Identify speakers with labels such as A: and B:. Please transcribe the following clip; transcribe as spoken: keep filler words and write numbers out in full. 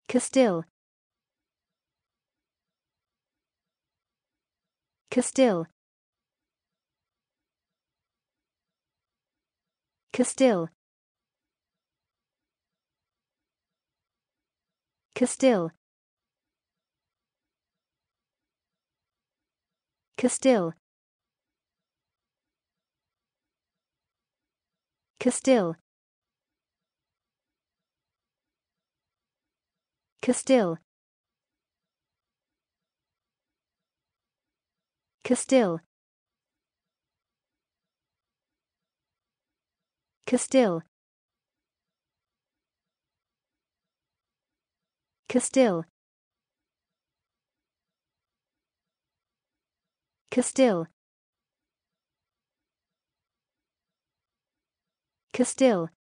A: Castille. Castille. Castille. Castille. Castille. Castille. Castille. Castille. Castille. Castille. Castille. Castille.